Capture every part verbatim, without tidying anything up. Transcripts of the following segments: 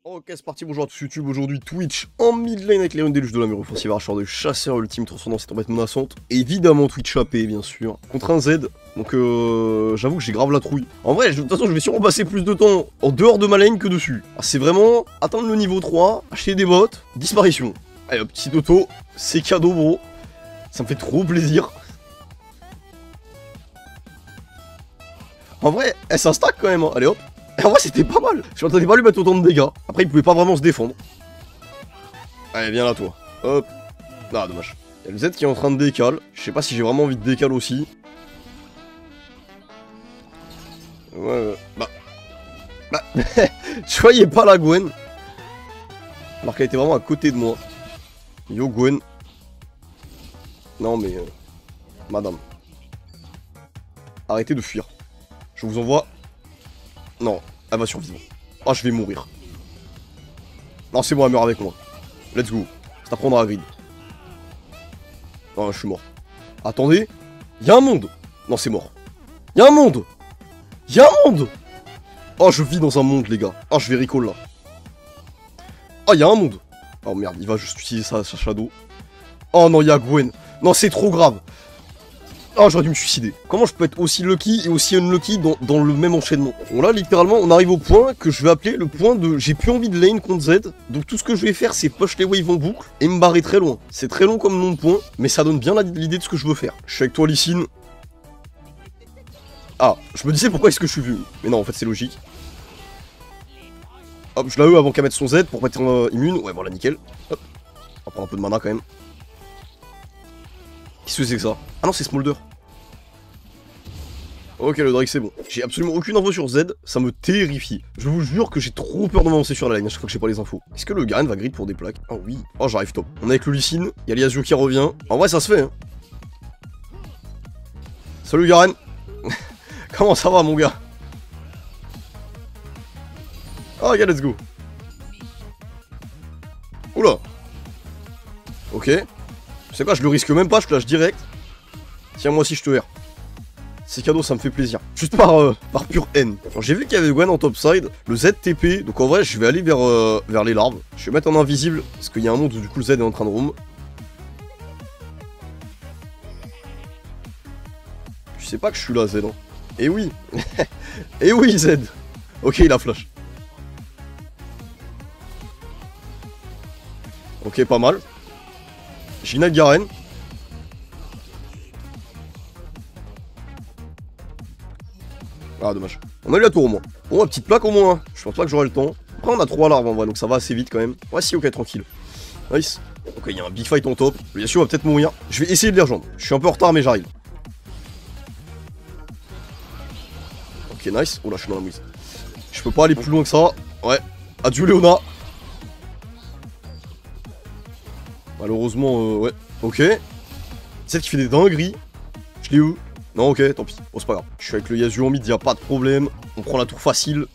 Ok, c'est parti, bonjour à tous YouTube, aujourd'hui Twitch en mid lane avec Léon Deluge de la mur offensive, archer de chasseur ultime, transcendant cette tempête menaçante. Évidemment Twitch A P bien sûr, contre un Z, donc euh, j'avoue que j'ai grave la trouille. En vrai, de toute façon je vais sûrement passer plus de temps en dehors de ma lane que dessus. Ah, c'est vraiment atteindre le niveau trois, acheter des bots, disparition. Allez hop, petit auto, c'est cadeau bro, ça me fait trop plaisir. En vrai, elle s'instack quand même, hein. Allez hop. En vrai c'était pas mal, je m'attendais pas à lui mettre autant de dégâts. Après il pouvait pas vraiment se défendre. Allez viens là toi. Hop. Ah dommage. Il y a le Z qui est en train de décal. Je sais pas si j'ai vraiment envie de décal aussi. Ouais ouais. Bah. Bah. Je voyais pas la Gwen. Alors qu'elle était vraiment à côté de moi. Yo Gwen. Non mais... Euh... Madame. Arrêtez de fuir. Je vous envoie... Non, elle va survivre. Ah, je vais mourir. Non, c'est bon, elle meurt avec moi. Let's go. Ça t'apprendra à grid. Non, je suis mort. Attendez. Y'a un monde. Non, c'est mort. Y'a un monde. Y'a un monde. Oh, je vis dans un monde, les gars. Oh, je vais recall, là. Oh, y'a un monde. Oh, merde, il va juste utiliser sa, sa shadow. Oh, non, y'a Gwen. Non, c'est trop grave. Oh, j'aurais dû me suicider. Comment je peux être aussi lucky et aussi unlucky dans, dans le même enchaînement? Bon là, littéralement, on arrive au point que je vais appeler le point de... J'ai plus envie de lane contre Z. Donc tout ce que je vais faire, c'est push les waves en boucle et me barrer très loin. C'est très long comme nom de point, mais ça donne bien l'idée de ce que je veux faire. Je suis avec toi, Lee Sin. Ah, je me disais pourquoi est-ce que je suis vu. Mais non, en fait, c'est logique. Hop, je la E avant qu'elle mette son Z pour pas être euh, immune. Ouais, voilà, nickel. Hop. On va prendre un peu de mana quand même. Qu'est-ce que c'est que ça? Ah non, c'est Smolder. Ok, le Drake c'est bon. J'ai absolument aucune info sur Z, ça me terrifie. Je vous jure que j'ai trop peur de m'avancer sur la ligne à chaque fois que j'ai pas les infos. Est-ce que le Garen va grid pour des plaques? Oh oui. Oh, j'arrive top. On est avec le Lee Sin, il y a l'Yasuo qui revient. En vrai, ça se fait, hein. Salut Garen. Comment ça va, mon gars? Ah, ok, let's go. Oula. Ok. Tu sais quoi, je le risque même pas, je flash direct. Tiens, moi aussi je te R. C'est cadeau, ça me fait plaisir. Juste par, euh, par pure haine. J'ai vu qu'il y avait Gwen en topside, le Z T P, donc en vrai je vais aller vers, euh, vers les larves. Je vais mettre en invisible, parce qu'il y a un monde où du coup le Z est en train de roam. Je sais pas que je suis là Z, hein. Et oui. Et oui Z. Ok, il a flash. Ok, pas mal. J'ai une Garen. Ah dommage. On a eu la tour au moins. Bon, la petite plaque au moins. Je pense pas que j'aurai le temps. Après on a trois larves en vrai, donc ça va assez vite quand même. Ouais si, ok, tranquille. Nice. Ok, il y a un big fight en top. Bien sûr, on va peut-être mourir. Je vais essayer de les rejoindre. Je suis un peu en retard mais j'arrive. Ok, nice. Oh là, je suis dans la mouise. Je peux pas aller plus loin que ça. Ouais. Adieu Léona. Malheureusement, euh, ouais. Ok. Celle qui fait des dingueries. Je l'ai eu. Non, ok, tant pis. Bon, c'est pas grave. Je suis avec le Yasuo en mid, y'a pas de problème. On prend la tour facile.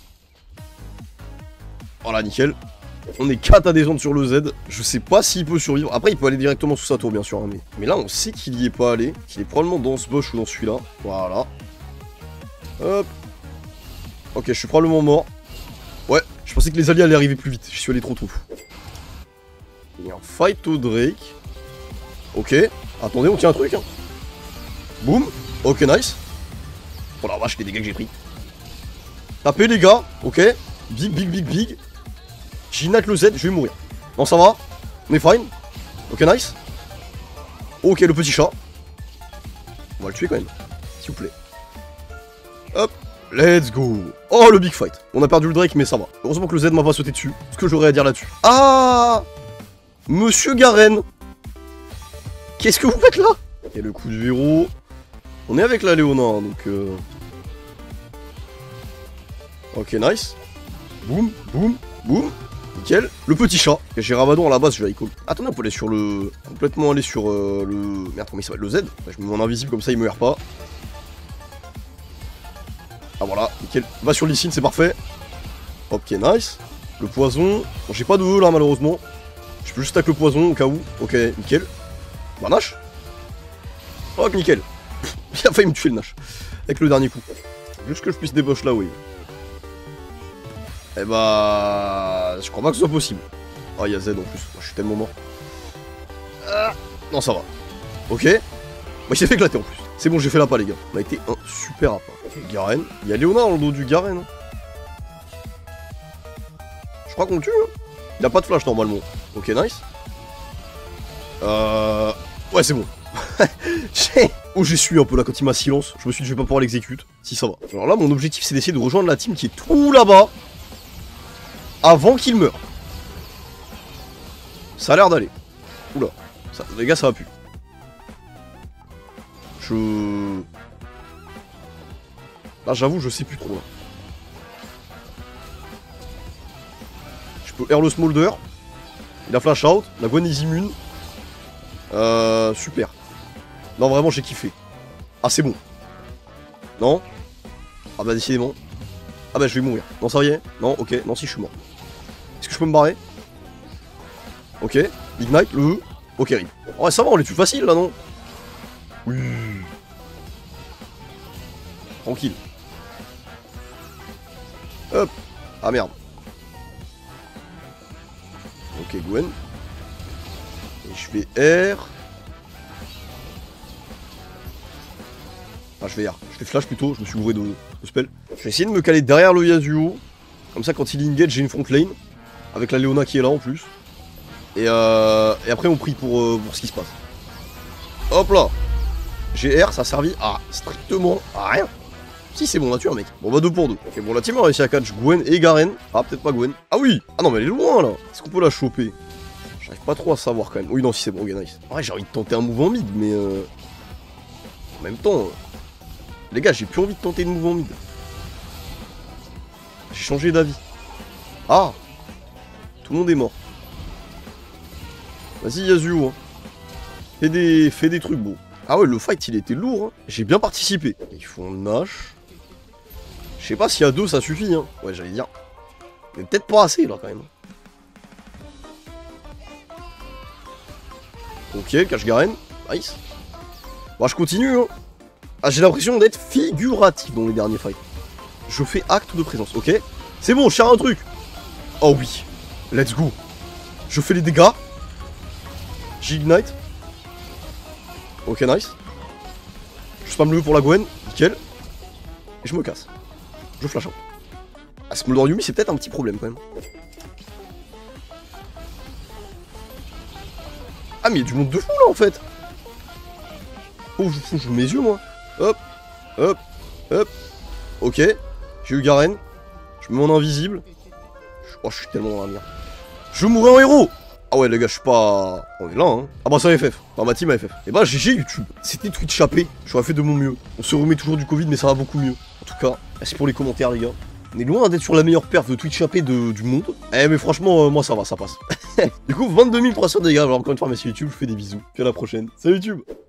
Voilà, nickel. On est quatre à descendre sur le Z. Je sais pas s'il peut survivre. Après, il peut aller directement sous sa tour, bien sûr. Hein, mais... mais là, on sait qu'il y est pas allé. Qu'il est probablement dans ce bush ou dans celui-là. Voilà. Hop. Ok, je suis probablement mort. Ouais, je pensais que les alliés allaient arriver plus vite. Je suis allé trop tôt. Il y a un fight au Drake. Ok. Attendez, on tient un truc, hein. Boum. Ok, nice. Oh la vache, les dégâts que j'ai pris. Tapez, les gars. Ok. Big, big, big, big. J'inate le Z, je vais mourir. Non, ça va. On est fine. Ok, nice. Ok, le petit chat. On va le tuer quand même. S'il vous plaît. Hop. Let's go. Oh, le big fight. On a perdu le Drake, mais ça va. Heureusement que le Z m'a pas sauté dessus. Ce que j'aurais à dire là-dessus. Ah, Monsieur Garen. Qu'est-ce que vous faites là? Et le coup de verrou. On est avec la Léona, donc euh... ok, nice. Boum, boum, boum. Nickel. Le petit chat. J'ai Rabadon à la base, je vais aller. Attendez, on peut aller sur le... Complètement aller sur euh, le... Merde, comment il s'appelle? Le Z. Je me mets en invisible, comme ça il me erre pas. Ah voilà, nickel. Va sur Lee Sin, c'est parfait. Ok, nice. Le poison. Bon, j'ai pas de E là, malheureusement. Je peux juste avec le poison, au cas où. Ok, nickel. Bah, Nash. Ok, nickel. Il a failli me tuer le Nash. Avec le dernier coup. Juste que je puisse débaucher la wave. Et bah... Je crois pas que ce soit possible. Ah, oh, il y a Z en plus. Moi, je suis tellement mort. Ah, non, ça va. Ok. Bah, il s'est fait éclater en plus. C'est bon, j'ai fait la pas, les gars. On a été un super appât. Ok, Garen. Il y a Léona dans le dos du Garen. Hein. Je crois qu'on le tue. Hein. Il a pas de flash normalement. Ok, nice. Euh... Ouais, c'est bon. Oh, j'ai su un peu là quand il m'a silence. Je me suis dit, je vais pas pouvoir l'exécuter. Si, ça va. Alors là, mon objectif, c'est d'essayer de rejoindre la team qui est tout là-bas. Avant qu'il meure. Ça a l'air d'aller. Oula. Ça, les gars, ça va plus. Je... Là, j'avoue, je sais plus trop. Là. Je peux air le smolder. Il a flash out. La Gwen est immune. Euh... Super. Non, vraiment, j'ai kiffé. Ah, c'est bon. Non. Ah bah, décidément. Ah bah, je vais mourir. Non, ça y est. Non, ok. Non, si, je suis mort. Est-ce que je peux me barrer? Ok. Ignite, le... Ok, rip. Ouais, ça va, on les tue facile, là, non? Oui. Tranquille. Hop. Ah, merde. Ok, Gwen. Et je vais R... Ah, je vais R. Je fais flash plutôt, je me suis ouvré de, de spell. Je vais essayer de me caler derrière le Yasuo. Comme ça, quand il engage, j'ai une front lane. Avec la Léona qui est là en plus. Et, euh, et après, on prie pour, euh, pour ce qui se passe. Hop là. J'ai R, ça a servi à strictement à rien. Si, c'est bon, on a tué un mec. Bon, bah deux pour deux. Ok, bon, la team a réussi à catch Gwen et Garen. Ah, peut-être pas Gwen. Ah oui. Ah non, mais elle est loin là. Est-ce qu'on peut la choper? J'arrive pas trop à savoir quand même. Oui, non, si c'est bon, ok, nice. Ouais, j'ai envie de tenter un move en mid, mais euh... en même temps... Euh... Les gars, j'ai plus envie de tenter de move en mid. J'ai changé d'avis. Ah. Tout le monde est mort. Vas-y, Yasuo. Hein. Fais des... Fais des trucs beaux. Ah ouais, le fight, il était lourd. Hein. J'ai bien participé. Ils font Nash. Je sais pas s'il y a deux, ça suffit. Hein. Ouais, j'allais dire. Mais peut-être pas assez, là, quand même. Ok, cache Garen. Nice. Bah, je continue, hein. Ah, j'ai l'impression d'être figuratif dans les derniers fights. Je fais acte de présence, ok. C'est bon, je cherche un truc. Oh oui. Let's go. Je fais les dégâts. J'ignite. Ok, nice. Je spam le pour la Gwen. Nickel. Et je me casse. Je flash out. Ah, Smolder Yumi, c'est peut-être un petit problème quand même. Ah, mais il y a du monde de fou là en fait. Oh, je joue mes yeux moi. Hop, hop, hop. Ok, j'ai eu Garen. Je me mets en invisible. Oh, je suis tellement dans la merde. Je mourrai en héros. Ah ouais les gars, je suis pas... On est là hein. Ah bah c'est F F, dans ma team A F F. Et bah G G YouTube. C'était Twitch chapé. J'aurais fait de mon mieux. On se remet toujours du Covid mais ça va beaucoup mieux. En tout cas, merci pour les commentaires les gars. On est loin d'être sur la meilleure perf de Twitch chapé de, du monde. Eh mais franchement, euh, moi ça va, ça passe. Du coup, vingt-deux mille trois cents dégâts. Alors encore une fois, merci YouTube, je vous fais des bisous. Puis à la prochaine. Salut YouTube.